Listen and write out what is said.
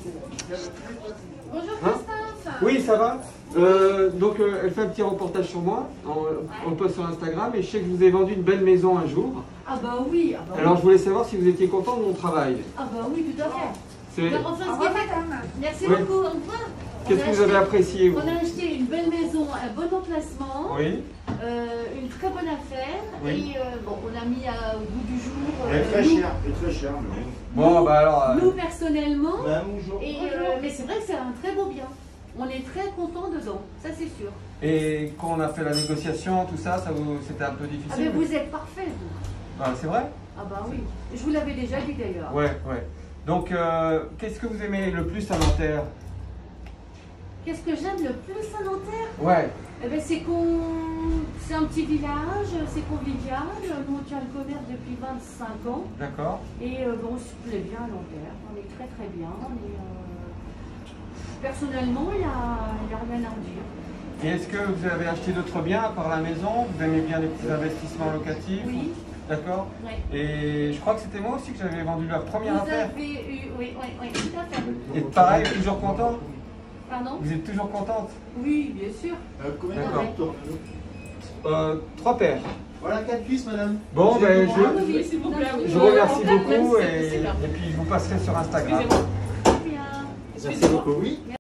Bonjour Hein? Christophe. Oui, ça va. Elle fait un petit reportage sur moi. On poste sur Instagram et je sais que je vous ai vendu une belle maison un jour. Ah bah oui. Ah bah Alors oui. je voulais savoir si vous étiez content de mon travail. Ah bah oui, tout à fait. C'est- Alors, enfin, ce qui est fait- Merci Oui. beaucoup. Au revoir. Qu'est-ce que vous avez apprécié, vous? On a acheté une belle maison, un bon emplacement, Oui. une très bonne affaire. Oui. Et bon, on a mis au bout du jour. Elle est très nous- chère, elle est très chère. Bon, bah alors. Nous personnellement. Bonjour. Et, mais c'est vrai que c'est un très beau bien. On est très content dedans, ça c'est sûr. Et quand on a fait la négociation, tout ça, c'était un peu Ah difficile. mais vous êtes parfait vous. Ah, c'est vrai? Ah bah oui. Je vous l'avais déjà dit d'ailleurs. Ouais, ouais. Donc, qu'est-ce que vous aimez le plus à Nanterre? Qu'est-ce que j'aime le plus à Nanterre? Ouais. Eh ben, c'est un petit village, c'est convivial. Nous, on tient le commerce depuis 25 ans. D'accord. Et bon, on se plaît bien à Nanterre. On est très très bien. Personnellement, il n'y a rien à dire. Et est-ce que vous avez acheté d'autres biens à part la maison? Vous aimez bien les petits investissements locatifs? Oui. D'accord. Ouais. Et je crois que c'était moi aussi que j'avais vendu leur première Vous affaire. avez eu... Oui, tout à fait. Et pareil, toujours content? Pardon? Vous êtes toujours contente? Oui, bien sûr. Combien D'accord. de 3 paires. Voilà 4 cuisses, madame. Bon, ben, Ah oui, s'il vous plaît. je vous remercie Même beaucoup si c'est et possible. puis je vous passerai sur Instagram. Excusez-moi. Bien. Merci beaucoup. Oui.